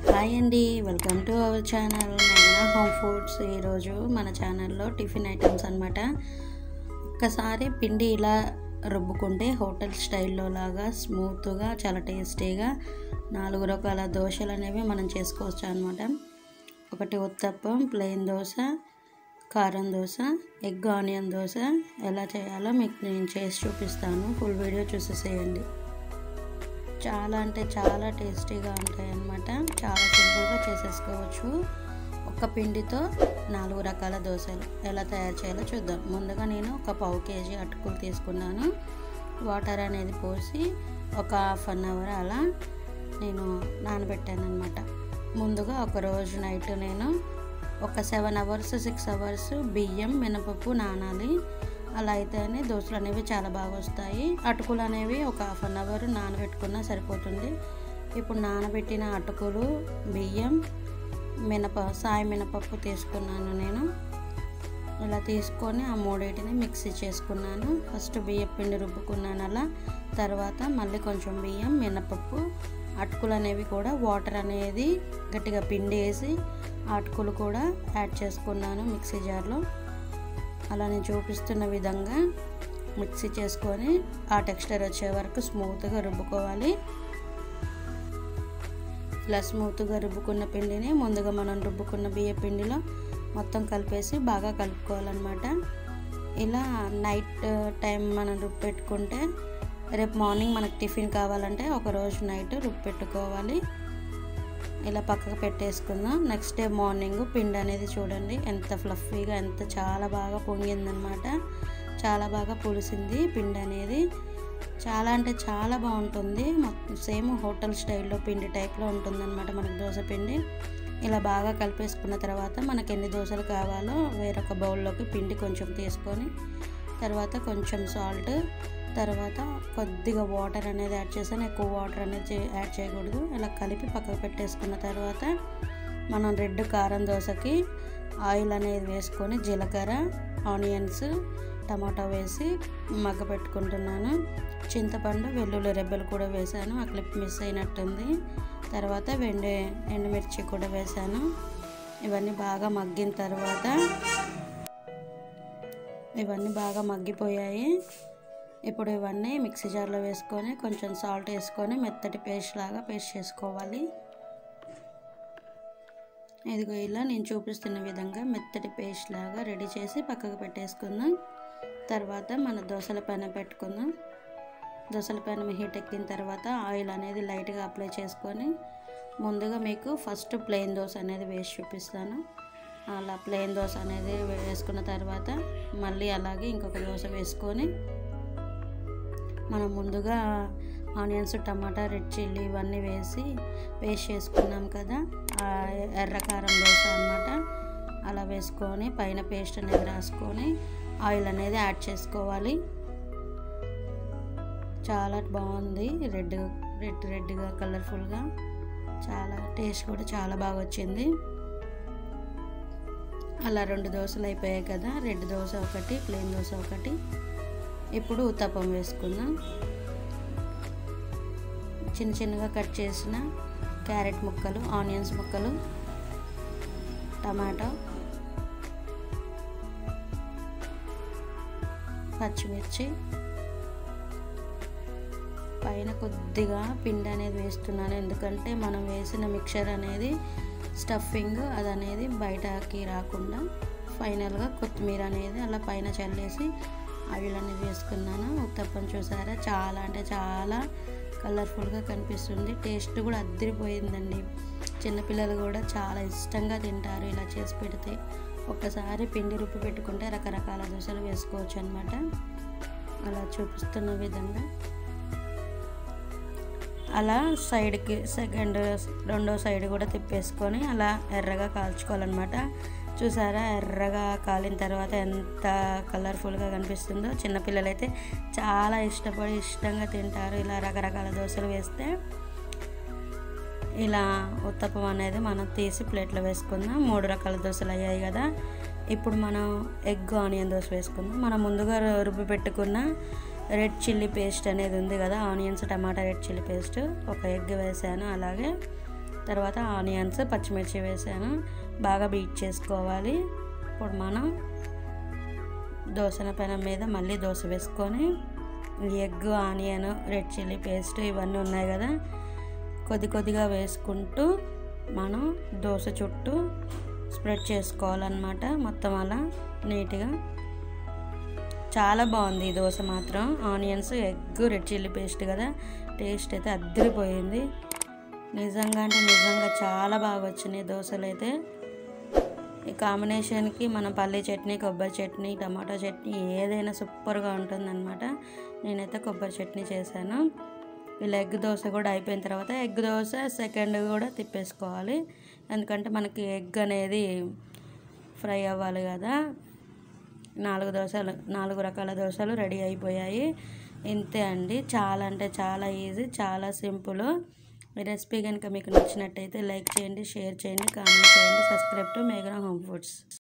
Hi అండి, welcome to our channel మేఘనా home foods. ఈరోజు మన ఛానల్లో టిఫిన్ ఐటమ్స్ అనమాట. ఒక్కసారి పిండి ఇలా రుబ్బుకుంటే హోటల్ స్టైల్లో లాగా స్మూత్గా చాలా టేస్టీగా 4 రకాల దోశలు అనేవి మనం చేసుకోవచ్చు అనమాట. ఒకటి ఉత్తప్పం, ప్లెయిన్ దోశ, కారం దోశ, ఎగ్ ఆనియన్ దోశ. ఎలా చేయాలో మీకు నేను చేసి చూపిస్తాను. ఫుల్ వీడియో చూసేసేయండి. చాలా అంటే చాలా టేస్టీగా ఉంటాయి అన్నమాట. చాలా సింపుల్గా చేసేసుకోవచ్చు. ఒక పిండితో 4 రకాల దోశలు ఎలా తయారు చేయాలో చూద్దాం. ముందుగా నేను ఒక 1/2 kg అటుకులు తీసుకున్నాను. వాటర్ అనేది పోసి ఒక 1/2 అవర్ అలా నేను నానబెట్టాను అనమాట. ముందుగా ఒక రోజు నైట్ నేను ఒక 7 అవర్స్ 6 అవర్స్ బియ్యం మినపప్పు నానాలి. అలా అయితేనే దోశలు అనేవి చాలా బాగా వస్తాయి. అటుకులు అనేవి ఒక 1/2 అవర్ నానబెట్టుకున్నా సరిపోతుంది. ఇప్పుడు నానబెట్టిన అటుకులు, బియ్యం, సాయి మినపప్పు తీసుకున్నాను. నేను ఇలా తీసుకొని ఆ మూడింటిని మిక్సీ చేసుకున్నాను. ఫస్ట్ బియ్యం పిండి రుబ్బుకున్నాను అలా. తర్వాత మళ్ళీ కొంచెం బియ్యం, మినపప్పు, అటుకులు అనేవి కూడా వాటర్ అనేది గట్టిగా పిండేసి అటుకులు కూడా యాడ్ చేసుకున్నాను మిక్సీ జార్లో. అలా నేను చూపిస్తున్న విధంగా మిక్సీ చేసుకొని ఆ టెక్స్చర్ వచ్చే వరకు స్మూత్గా రుబ్బుకోవాలి. ఇలా స్మూత్గా రుబ్బుకున్న పిండిని ముందుగా మనం రుబ్బుకున్న బియ్య పిండిలో మొత్తం కలిపేసి బాగా కలుపుకోవాలన్నమాట. ఇలా నైట్ టైం మనం రుబ్బు పెట్టుకుంటే రేపు మార్నింగ్ మనకు టిఫిన్ కావాలంటే ఒకరోజు నైట్ రుబ్బు పెట్టుకోవాలి. ఇలా పక్కకు పెట్టేసుకుందాం. నెక్స్ట్ డే మార్నింగ్ పిండి అనేది చూడండి ఎంత ఫ్లఫీగా, ఎంత చాలా బాగా పొంగిందనమాట. చాలా బాగా పులిసింది పిండి అనేది. చాలా అంటే చాలా బాగుంటుంది. సేమ్ హోటల్ స్టైల్లో పిండి టైప్లో ఉంటుందన్నమాట మనకు దోశ పిండి. ఇలా బాగా కలిపేసుకున్న తర్వాత మనకు ఎన్ని దోశలు కావాలో వేరొక బౌల్లోకి పిండి కొంచెం తీసుకొని తర్వాత కొంచెం సాల్ట్, తర్వాత కొద్దిగా వాటర్ అనేది యాడ్ చేసాను. ఎక్కువ వాటర్ అనేది యాడ్ చేయకూడదు. ఇలా కలిపి పక్కకు పెట్టేసుకున్న తర్వాత మనం రెడ్ కారం దోశకి ఆయిల్ అనేది వేసుకొని జీలకర్ర, ఆనియన్స్, టమాటా వేసి మగ్గ పెట్టుకుంటున్నాను. చింతపండు, వెల్లుల్లి రెబ్బలు కూడా వేసాను. ఆ క్లిప్ మిస్ అయినట్టుంది. తర్వాత ఎండుమిర్చి కూడా వేసాను. ఇవన్నీ బాగా మగ్గిన తర్వాత ఇవన్నీ బాగా మగ్గిపోయాయి. ఇప్పుడు ఇవన్నీ మిక్సీ జార్లో వేసుకొని కొంచెం సాల్ట్ వేసుకొని మెత్తటి పేస్ట్ లాగా పేస్ట్ చేసుకోవాలి. ఇదిగో ఇలా నేను చూపిస్తున్న విధంగా మెత్తటి పేస్ట్ లాగా రెడీ చేసి పక్కకు పెట్టేసుకుందాం. తర్వాత మన దోశల పెనం పెట్టుకుందాం. దోశల పెనం హీట్ ఎక్కిన తర్వాత ఆయిల్ అనేది లైట్గా అప్లై చేసుకొని ముందుగా మీకు ఫస్ట్ ప్లెయిన్ దోశ అనేది వేసి చూపిస్తాను. అలా ప్లెయిన్ దోశ అనేది వేసుకున్న తర్వాత మళ్ళీ అలాగే ఇంకొక దోశ వేసుకొని మనం ముందుగా ఆనియన్స్, టమాటా, రెడ్ చిల్లీ ఇవన్నీ వేసి పేస్ట్ చేసుకున్నాం కదా, ఎర్రకారం దోశ అన్నమాట. అలా వేసుకొని పైన పేస్ట్ అనేది రాసుకొని ఆయిల్ అనేది యాడ్ చేసుకోవాలి. చాలా బాగుంది. రెడ్గా కలర్ఫుల్గా చాలా టేస్ట్ కూడా చాలా బాగా వచ్చింది. అలా 2 దోశలు అయిపోయాయి కదా, రెడ్ దోశ ఒకటి, ప్లెయిన్ దోశ ఒకటి. ఇప్పుడు ఉత్తప్పం వేసుకుందాం. చిన్న చిన్నగా కట్ చేసిన క్యారెట్ ముక్కలు, ఆనియన్స్ ముక్కలు, టమాటో, పచ్చిమిర్చి, పైన కొద్దిగా పిండి అనేది వేస్తున్నాను. ఎందుకంటే మనం వేసిన మిక్చర్ అనేది స్టఫింగ్ అది అనేది బయటకి రాకుండా ఫైనల్గా కొత్తిమీర అనేది అలా పైన చల్లేసి ఆయిల్ అనేది వేసుకున్నాను. ఉత్తప్పం చూసారా చాలా అంటే చాలా కలర్ఫుల్గా కనిపిస్తుంది. టేస్ట్ కూడా అదిరిపోయిందండి. చిన్నపిల్లలు కూడా చాలా ఇష్టంగా తింటారు ఇలా చేసి పెడితే. ఒక్కసారి పిండి రుబ్బి పెట్టుకుంటే రకరకాల దోశలు వేసుకోవచ్చు అనమాట. అలా చూపిస్తున్న విధంగా అలా సైడ్కి రెండో సైడ్ కూడా తిప్పేసుకొని అలా ఎర్రగా కాల్చుకోవాలన్నమాట. చూసారా ఎర్రగా కాలిన తర్వాత ఎంత కలర్ఫుల్గా కనిపిస్తుందో. చిన్నపిల్లలు అయితే చాలా ఇష్టంగా తింటారు ఇలా రకరకాల దోశలు వేస్తే. ఇలా ఉత్తప్పం అనేది మనం తీసి ప్లేట్లో వేసుకుందాం. 3 రకాల దోశలు అయ్యాయి కదా. ఇప్పుడు మనం ఎగ్ ఆనియన్ దోశ వేసుకుందాం. మనం ముందుగా రుబ్బి పెట్టుకున్న రెడ్ చిల్లీ పేస్ట్ అనేది ఉంది కదా, onions, tomato, red chilli paste, ఒక ఎగ్ వేసాను. అలాగే తర్వాత ఆనియన్స్ పచ్చిమిర్చి వేసాను, బాగా బీట్ చేసుకోవాలి. ఇప్పుడు మనం దోసల పెనం మీద మళ్ళీ దోశ వేసుకొని egg, onion, red chilli paste ఇవన్నీ ఉన్నాయి కదా, కొద్దిగా వేసుకుంటూ మనం దోశ చుట్టూ స్ప్రెడ్ చేసుకోవాలన్నమాట. మొత్తం అలా నీట్గా. చాలా బాగుంది ఈ దోశ మాత్రం. Onions, egg, red chilli paste కదా, టేస్ట్ అయితే అద్దరిపోయింది. నిజంగా అంటే నిజంగా చాలా బాగా వచ్చినాయి దోశలు అయితే. ఈ కాంబినేషన్కి మనం పల్లీ చట్నీ, కొబ్బరి చట్నీ, టమాటో చట్నీ ఏదైనా సూపర్గా ఉంటుందన్నమాట. నేనైతే కొబ్బరి చట్నీ చేశాను. ఇలా ఎగ్ దోశ కూడా అయిపోయిన తర్వాత ఎగ్ దోశ సెకండ్ కూడా తిప్పేసుకోవాలి, ఎందుకంటే మనకి ఎగ్ అనేది ఫ్రై అవ్వాలి కదా. 4 రకాల దోశలు రెడీ అయిపోయాయి. ఇంతే అండి, చాలా అంటే చాలా ఈజీ, చాలా సింపుల్. ఈ రెసిపీ కనుక మీకు నచ్చినట్టయితే లైక్ చేయండి, షేర్ చేయండి, కామెంట్ చేయండి. సబ్స్క్రైబ్ టు మేఘనా హోమ్ ఫుడ్స్.